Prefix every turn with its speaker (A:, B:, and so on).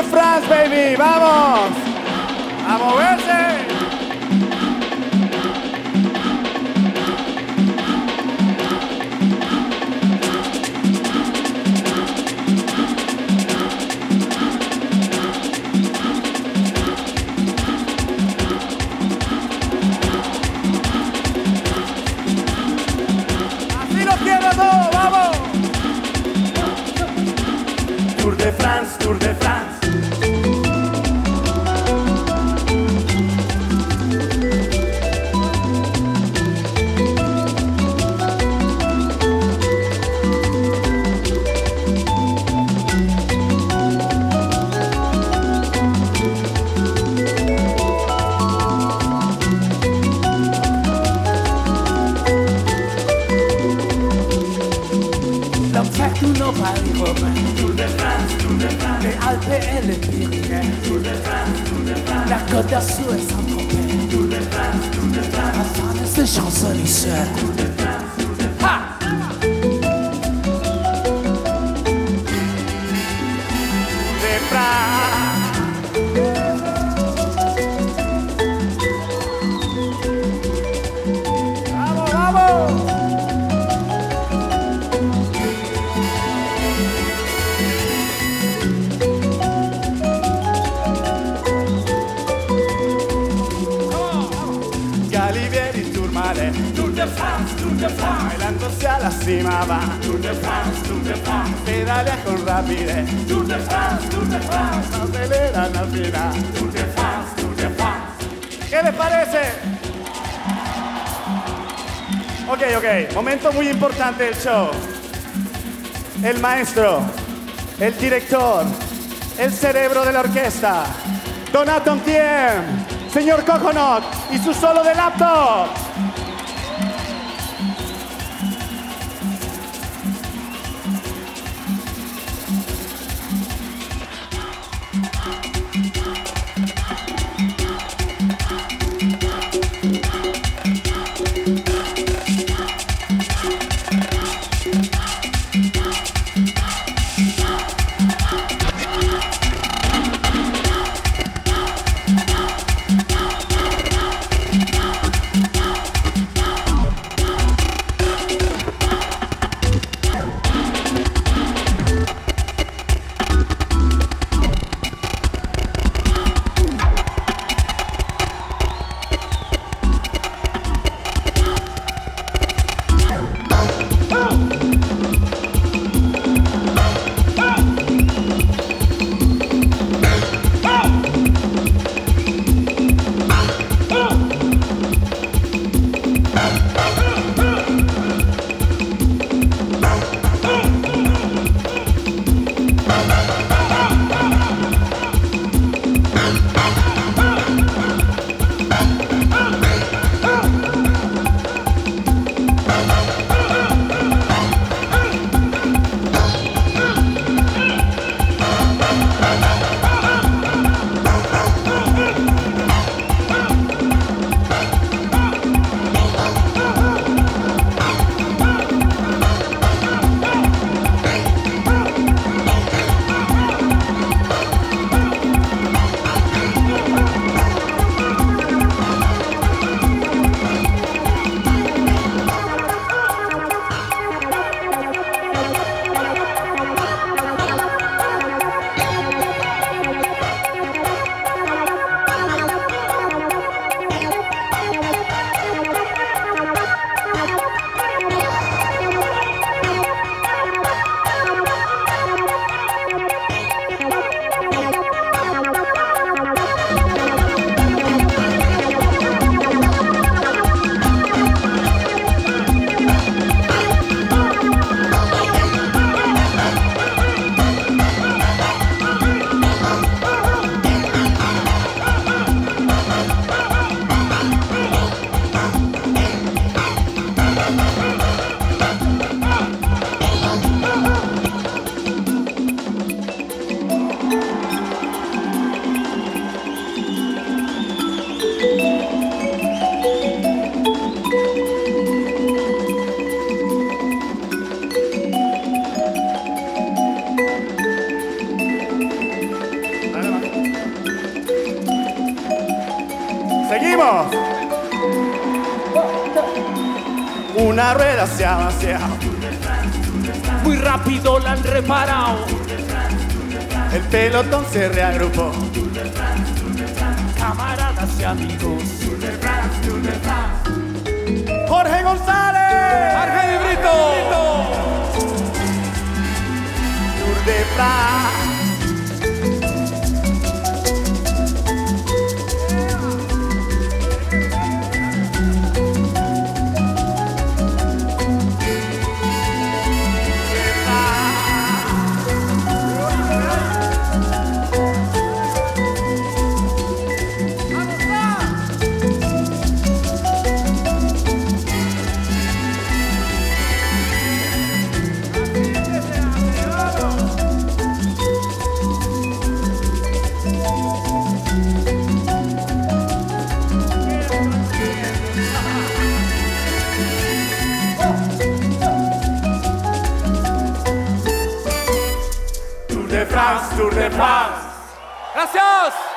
A: de France, baby, vamos. A moverse. Así lo quiero todo, vamos. Tour de France, Tour de France.
B: L'obstacle de nos paris romains.
A: Tour de France, Tour de France.
B: Les Alpes et les Pyrénées.
A: Tour de France, Tour de France.
B: La Côte d'Azur et Saint-Tropez.
A: Tour de France, Tour de France.
B: Afin de ces Champs-Élysées.
A: Tour de France, Tour de France.
B: Ha!
A: De France. Vamos, vamos. Galivieri, Tourmalet,
B: Tour de France, Tour de France.
A: bailándose a la cima va.
B: Tour de France, Tour de France.
A: Pedalea con rapidez,
B: Tour de France, Tour de France.
A: aceleran al final.
B: Tour de France, Tour de France.
A: ¿Qué les parece? Ok, momento muy importante del show. El maestro, el director, el cerebro de la orquesta, Donato Ntiem, señor Coconut y su solo de laptop. Seguimos. Una rueda se ha vaciado.
C: Muy rápido la han reparado.
A: El pelotón se reagrupó.
C: Camaradas y amigos.
A: Jorge González.
C: Jorge de Brito.
A: Tour de France.
B: Tour de France, Tour de France.
C: Gracias.